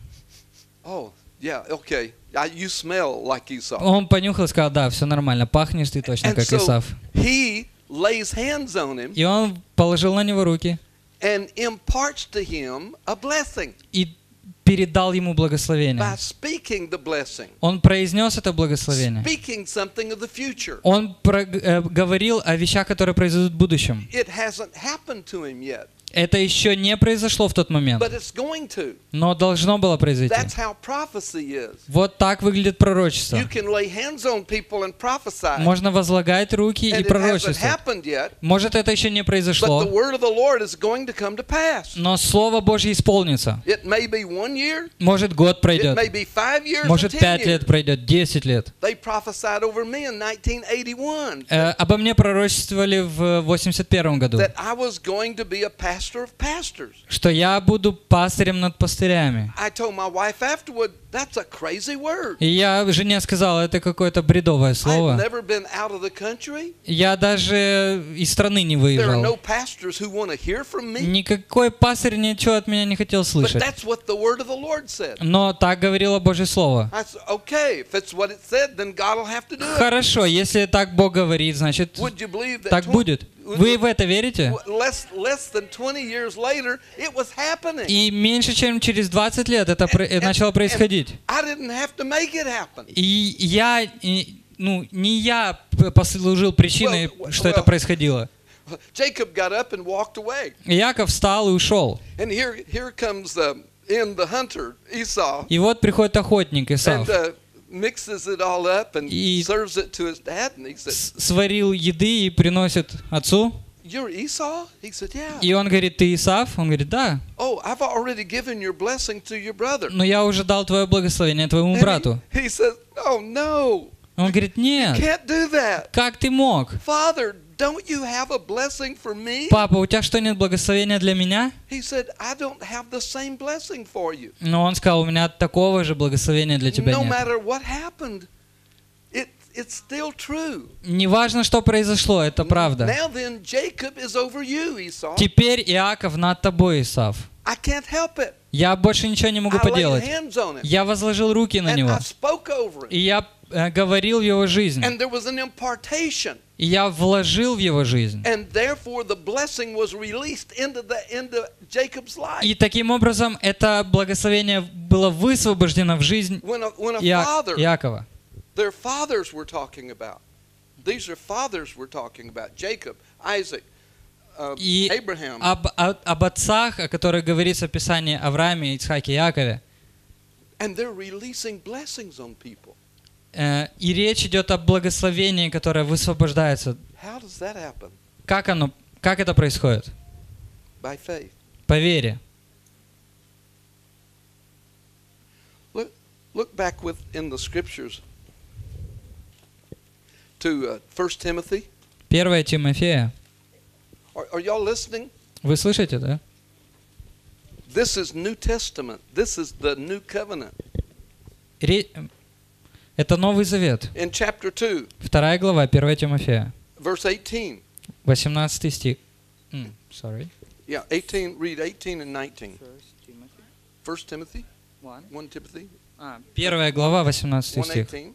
Oh, yeah, okay. I, you smell like Esau. Он понюхал и сказал: да, все нормально, пахнешь ты точно And как so Исав. he lays hands on him И он положил на него руки and imparts to him a blessing и передал ему by благословение. speaking the blessing, Он произнес это благословение. speaking something of the future. Он про- э, говорил о вещах, которые произойдут в будущем. It hasn't happened to him yet, Это еще не произошло в тот момент, but it's going to. но должно было произойти. That's how prophecy is. Вот так выглядит пророчество. You can lay hands on people and prophesy, Можно возлагать руки и and it hasn't пророчествовать. happened yet, Может, это еще не but the произошло, word of the Lord is going to come to pass. но Слово Божье исполнится. It may be one year, Может, год it пройдет, may be five years, or может, ten пять years. лет пройдет, десять лет. They prophesied over me in nineteen eighty-one Э, обо мне пророчествовали в восемьдесят первом году, that I was going to be a pastor of pastors. что я буду пастырем над пастырями. I told my wife afterward, that's a crazy word. И я жене сказал: это какое-то бредовое I've слово. never been out of the country. Я даже из страны не There are выезжал. no pastors who want to hear from me. Никакой пастырь ничего от меня не хотел But слышать. that's what the word of the Lord said. Но так говорило Божье Слово. I said, okay, if it's what it said, then God will have to do it. Хорошо, если так Бог говорит, значит, Would you believe that так twen- будет. Вы в это верите? less, less than twenty years later, it was happening. И меньше чем через двадцать лет это про- And- начало and происходить. I didn't have to make it happen. И я, и, ну, не я п- послужил причиной, Well, well, что это well. происходило. Jacob got up and walked away. Яков встал и ушел. And here, here comes the, in the hunter, Esau, И вот приходит охотник Исав, and uh, mixes it all up and И- serves it to his dad. And he said, с- сварил еды и приносит отцу. "You're Esau?" He said, "Yeah." И он говорит: ты Исав? Он говорит: да. "Oh, I've already given your blessing to your brother." Но я уже дал твое благословение твоему And брату. he, he says, "Oh no, Он говорит: нет, can't do that. как ты мог? Father, don't you have a blessing for me?" Папа, у тебя что, нет благословения для меня? He said, "I don't have the same blessing for you. Но он сказал: у меня такого же благословения для тебя No нет. matter what happened, it, it's still true." Неважно, что произошло, это правда. Now then, Jacob is over you, Esau. Теперь Иаков над тобой, Исав. I can't help it. Я больше ничего не могу I laid поделать. hands on him, Я возложил руки на and него. I spoke over И him, я э, говорил в его жизнь. and there was an impartation. И я вложил в его жизнь. And therefore, the blessing was released into the into Jacob's life. И таким образом это благословение было высвобождено в жизнь When a, when a Иа- father, Иакова. their fathers we're talking about. These are fathers we're talking about. Jacob, Isaac, uh, И Abraham. об, о- об отцах, о которых говорится в Писании, Аврааме, Ицхаке, Иакове. And they're releasing blessings on people. Э, И речь идет о благословении, которое высвобождается. How does that happen? Как оно, как это происходит? By faith. По вере. Look, look back with in the scriptures. to uh, First Timothy? первое Тимофея. Are, are y'all listening? Вы слышите, да? This is New Testament. This is the new covenant. Ре- Это Новый Завет. In chapter two, Вторая глава, первое Тимофея. verse eighteen. восемнадцатый стих. М, Sorry. Yeah, eighteen. Read eighteen and nineteen. First Timothy. One Timothy. Первая глава, восемнадцатый One стих. eighteen.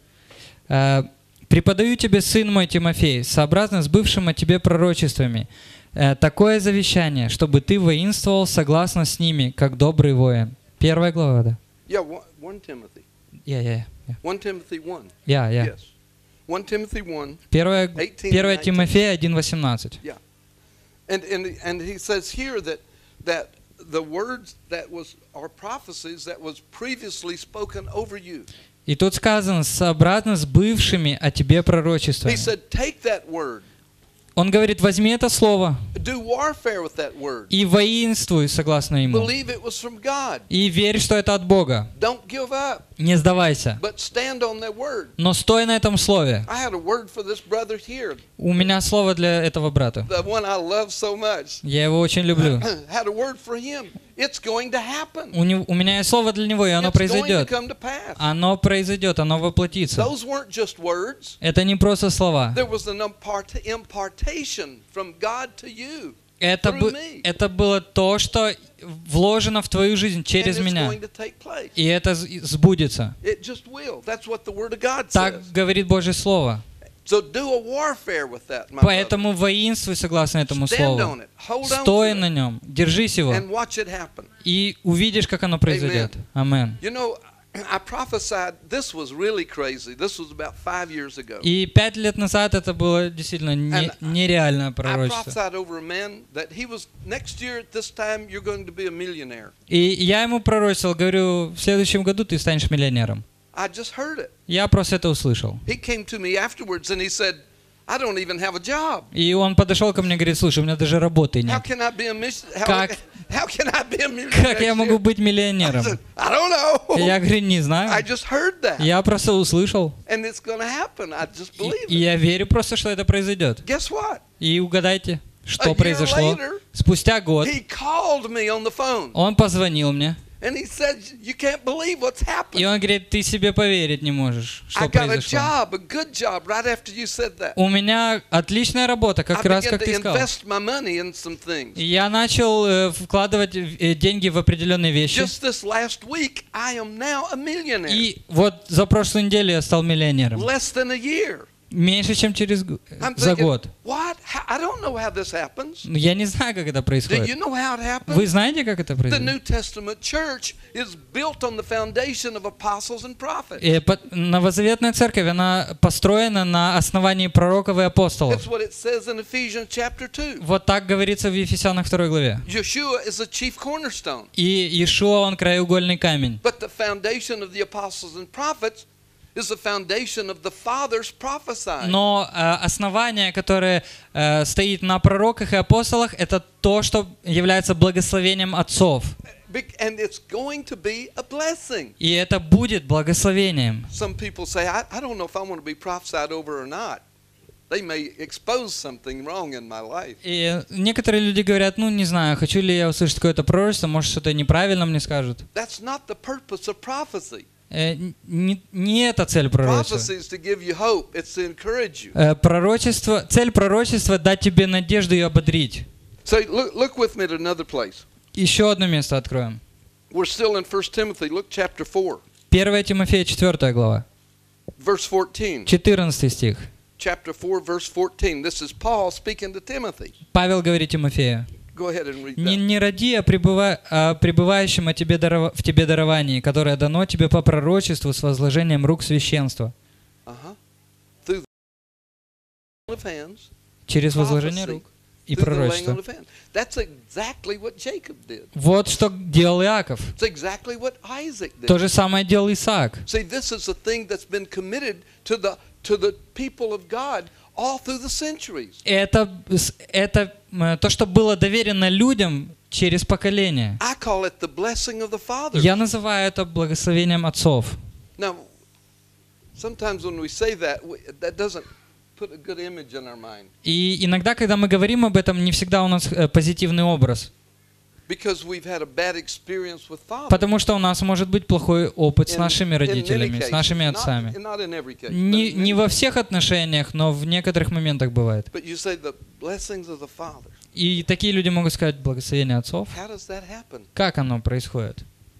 Э, «Преподаю тебе, сын мой Тимофей, сообразно с бывшим от тебе пророчествами, э, такое завещание, чтобы ты воинствовал согласно с ними, как добрый воин». Первая глава, да? Yeah, one, one Timothy. Я, я, я. One Timothy one. Я, я. Yes. One Timothy one. Первая, eighteen первая and nineteen. Тимофея один восемнадцать. Yeah. And and and he says here that that the words that was are prophecies that was previously spoken over you. И тут сказано, сообразно с бывшими о тебе He пророчествами. said, take that word, Он говорит, возьми это слово do warfare with that word, и воинствуй согласно ему. believe it was from God. И верь, что это от Бога. Don't give up, Не сдавайся. but stand on that word. Но стой на этом слове. I had a word for this brother here, У меня слово для этого брата. the one I love so much. Я его очень люблю. Had a word for him. It's going to happen. У, него, у меня есть слово для него, и оно It's going to произойдет. come to pass. Оно произойдет, оно воплотится. Those weren't just words. Это не просто слова. There was an impart- impartation from God to you. Это, through бы- me. это было то, что вложено в твою жизнь And через it's меня. going to take place. И это с- сбудется. It just will. That's what the Word of God Так says. говорит Божье Слово. So do a warfare with that, my brother. Поэтому воинствуй согласно этому Stand слову. on it. Hold on Стой to на it. нем, держись его, And watch it happen. и увидишь, как оно произойдет. Амен. You know, I prophesied, this was really crazy. This was about five years ago. И пять лет назад это было действительно не- And нереальное I пророчество. prophesied over a man that he was, next year at this time, you're going to be a millionaire. И я ему пророчил, говорю, в следующем году ты станешь миллионером. I just heard it. Я просто это услышал. He came to me afterwards and he said, I don't even have a job. И он подошел ко мне и говорит, слушай, у меня даже работы How нет. can I be a mis- how, Как- how can I be a millionaire? Как я next могу year? быть I миллионером? said, I don't know. И я говорю, не I знаю. just heard that. Я просто услышал. And it's going to happen. I just И, believe и it. я верю просто, что это произойдет. Guess what? И угадайте, A что year произошло. later, Спустя год he called me on the phone он позвонил мне, and he said, you can't believe what's и happened. он говорит, ты себе поверить не можешь, I что got a произошло. job, a good job, right after you said that. У меня отличная работа, I как раз began как to ты сказал. invest my money in some things. И я начал э, вкладывать э, деньги в определенные вещи. Just this last week, I am now a millionaire. И вот за прошлую неделю я стал миллионером. Less than a year. Меньше, чем через г- I'm за thinking, год. what? How- I don't know how this happens. Ну, я не знаю, как это Do происходит. you know how it happens? Вы знаете, как это The происходит? New Testament church is built on the foundation of apostles and prophets. Э, по- Новозаветная церковь, она построена на основании пророков и апостолов. That's what it says in Ephesians chapter two. Вот так говорится в Ефесянах второй главе. Yeshua is the chief cornerstone. И Иешуа, он краеугольный камень. But the foundation of the apostles and prophets is the foundation of the fathers prophesying. Но э, основание, которое э, стоит на пророках и апостолах, это то, что является благословением отцов. Bec- And it's going to be a blessing. И это будет благословением. Some people say, I, I don't know if I want to be prophesied over or not. They may expose something wrong in my life. И некоторые люди говорят, ну не знаю, хочу ли я услышать какое-то пророчество, может что-то неправильно мне скажут. That's not the purpose of prophecy. Э, не, не это цель пророчества. Prophecy is to give you hope. It's to encourage you. Э, пророчество, цель пророчества — дать тебе надежду и ободрить. So look, look with me to another place. Еще одно место откроем. We're still in First Timothy. Look, chapter four, первое Тимофея, четвёртая глава, verse fourteen. четырнадцатый стих. Chapter four, verse fourteen. This is Paul speaking to Timothy. Павел говорит Тимофею: Go ahead and read «Не, that. не роди о, пребыва- о пребывающем о тебе дарова- в тебе даровании, которое дано тебе по пророчеству с возложением рук священства». Uh-huh. Through the laying of hands, Через возложение prophecy, рук и through the laying пророчество. on of hands. That's exactly what Jacob did. Вот что делал Иаков. It's exactly what Isaac did. То же самое делал Исаак. See, this is a thing that's been committed to the to the people of God all through the centuries. Это, с- это м, то, что было доверено людям через поколения. I call it the blessing of the fathers. Я называю это благословением отцов. Now, sometimes when we say that, we, that doesn't put a good image in our mind. И иногда, когда мы говорим об этом, не всегда у нас э, позитивный образ. Because we've had a bad experience with fathers. Потому что у нас может быть плохой опыт с In- нашими in many родителями, с cases. нашими Not- отцами. not in every case, but Не, in не many во cases. всех отношениях, но в некоторых моментах бывает. But you say the blessings of the fathers. И такие люди могут сказать благословение отцов. How does that happen? Как оно происходит?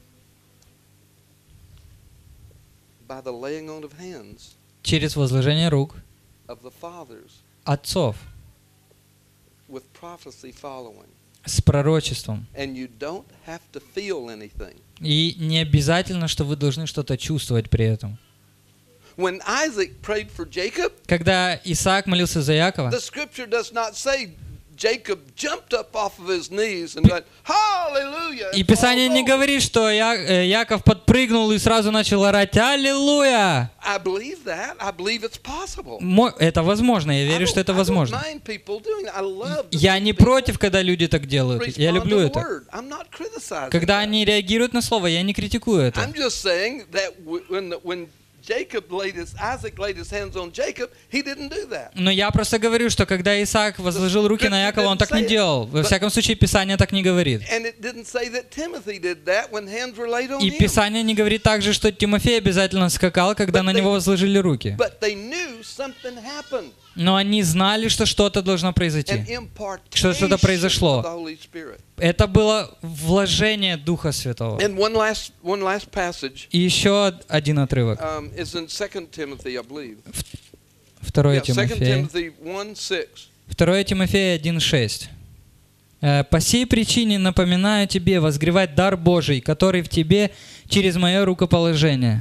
By the laying on of hands Через возложение рук of the fathers отцов with prophecy following. с пророчеством. And you don't have to feel anything. И не обязательно, что вы должны что-то чувствовать при этом. When Isaac prayed for Jacob, Когда Исаак молился за Якова, the scripture does not say Jacob jumped up off of his knees and went, Hallelujah! и it's Писание all не over." говорит, что Я- э, Яков подпрыгнул и сразу начал орать «Аллилуйя!». I believe that. I believe it's possible. Мо- Это возможно, я I верю, don't- что это I don't возможно. mind people doing it. I love to Я see не people против, когда люди так делают. Я respond люблю to the это. word. I'm not criticizing Когда that. они реагируют на слово, я не критикую это. I'm just saying that w- when the, when Jacob laid his Isaac laid his hands on Jacob, he didn't do that. Но я просто говорю, что когда Исаак возложил руки на Якова, он так не делал. Во всяком случае, Писание так не говорит. And it didn't say that Timothy did that when hands were laid on И him. Писание не говорит также, что Тимофей обязательно скакал, когда на него возложили руки. But they knew something happened. Но они знали, что что-то должно An произойти. impartation Что что-то произошло. of the Holy Spirit. Это было вложение Духа Святого. And one last one last passage И еще один отрывок. um, is in Second Timothy, I believe. Второе Yeah, Second Тимофея. Timothy one six. Второе Тимофея один шесть. «Э, «По сей причине напоминаю тебе возгревать дар Божий, который в тебе через мое рукоположение».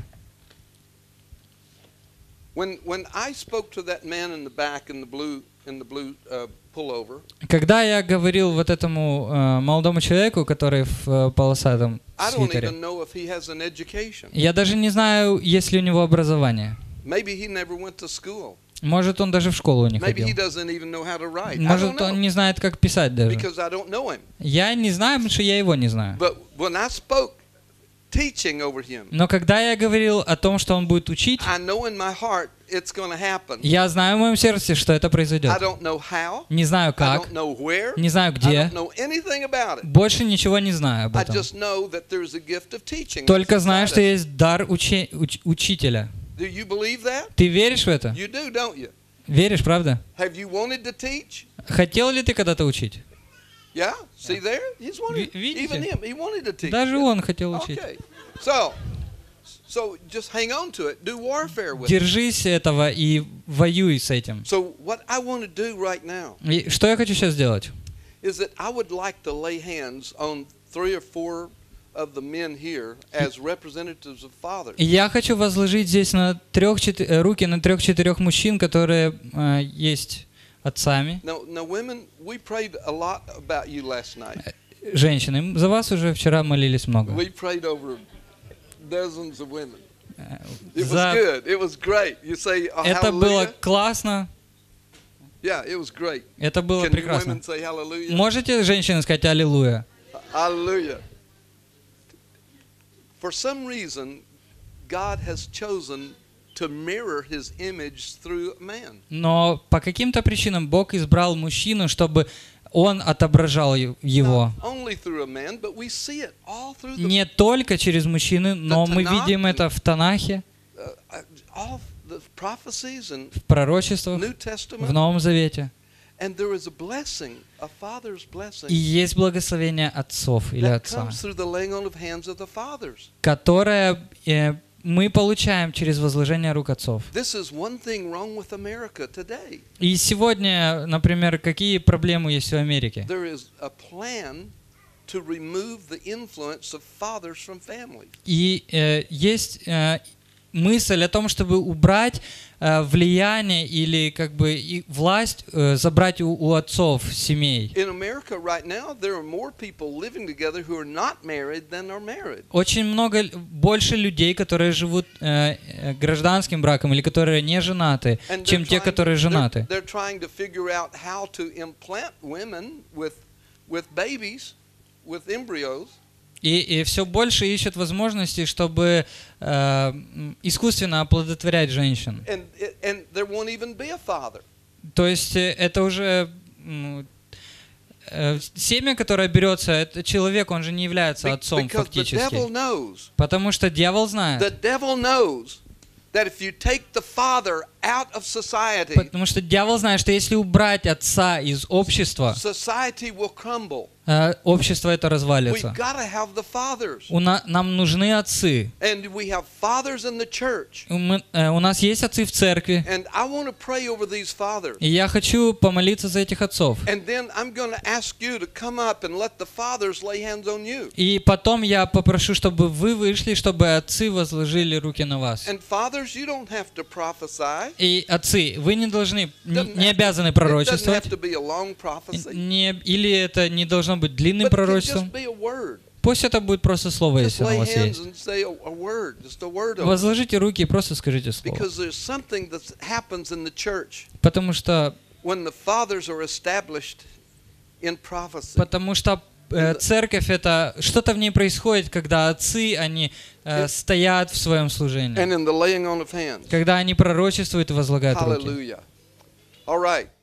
When when I spoke to that man in the back in the blue in the blue uh, pullover, Когда я говорил вот этому э, молодому человеку, который в э, полосатом I don't свитере, even know if he has an education. я даже не знаю, есть ли у него образование. Maybe he never went to school. Может, он даже в школу не Maybe he ходил. doesn't even know how to write. I don't Может, он know не знает, как писать даже. because I don't know him. Я не знаю, потому что я его не знаю. But when I spoke teaching over him, Но когда я говорил о том, что он будет учить, I know in my heart it's going to happen. я знаю в моем сердце, что это I произойдет. don't know how. Не знаю I как, don't know where. не знаю I где, don't know anything about it. больше ничего не знаю об I этом. just know that there's a gift of teaching. Только that's знаю, inside что us. есть дар учи- уч- учителя. Do you believe that? Ты веришь в это? You do, don't you? Веришь, правда? Have you wanted to teach? Хотел ли ты когда-то учить? Yeah. See there? He's wanted. Ви- видите? Even him, he wanted to teach. Даже он хотел учить. Okay. So, so just hang on to it. Do warfare with it. Держись этого и воюй с этим. So what I want to do right now И что я хочу сейчас сделать? is that I would like to lay hands on three or four of the men here as representatives of fathers. И я хочу возложить здесь на трех, чет- э, руки на трех-четырех мужчин, которые э, есть отцами. Now, now, women, we prayed a lot about you last night. Женщины, за вас уже вчера молились много. We prayed over dozens of women. Э, It was за- good. It was great. You say oh, Это было hallelujah? классно, Yeah, it was great. это было Can you прекрасно. women say hallelujah? Можете, женщины, сказать «Аллилуйя»? Hallelujah. For some reason, God has chosen to mirror His image through man. Но по каким-то причинам Бог избрал мужчину, чтобы он отображал ю- его. Not only through a man, but we see it all through the, Не только через мужчины, но мы видим это в Танахе, uh, uh, all the prophecies and в пророчествах, New в Testament. Новом Завете. And there is a blessing, a father's blessing, И есть благословение отцов или that отца, comes through the laying on of hands of the fathers. которое э, мы получаем через возложение рук отцов. This is one thing wrong with America today. И сегодня, например, какие проблемы есть в Америке? There is a plan to remove the influence of fathers from families. И э, есть э, мысль о том, чтобы убрать э, влияние или как бы и власть э, забрать у, у отцов семей. In America right now, there are more people living together who are not married than are married. Очень много л- больше людей, которые живут э, э, гражданским браком или которые не женаты, And чем they're те, trying- которые they're, женаты. they're trying to figure out how to implant women with with babies, with embryos. И, и все больше ищут возможности, чтобы э, м, искусственно оплодотворять женщин. And and they're there won't even be a father. То есть э, это уже ну, э, семя, которое берется, это человек, он же не является Be- отцом Because the фактически. devil knows, Потому что дьявол знает. the devil knows that if you take the father out of society, Потому что дьявол знает, что если убрать отца из общества, society will crumble. э, общество это We've развалится. got to have the fathers. У на- нам нужны отцы. And we have fathers in the church. Мы- э, у нас есть отцы в церкви. And I want to pray over these fathers. И я хочу помолиться за этих отцов. And then I'm going to ask you to come up and let the fathers lay hands on you. И потом я попрошу, чтобы вы вышли, чтобы отцы возложили руки на вас. And fathers, you don't have to prophesy. И отцы, вы не должны, не, Doesn't не have- обязаны It doesn't пророчествовать. have to be a long prophecy. Не, или это не должно быть длинным But it can пророчеством. just be a word. Пусть это будет просто слово, Just если оно lay у вас hands есть. and say a, a word, just a word over it. Возложите руки и просто скажите слово. Because there's something that happens in the church Потому что, when the fathers are established in prophecy. потому что э, церковь это что-то в ней происходит, когда отцы они э, стоят в своем служении, And in the laying on of hands. когда они пророчествуют и возлагают руки. Hallelujah. All right.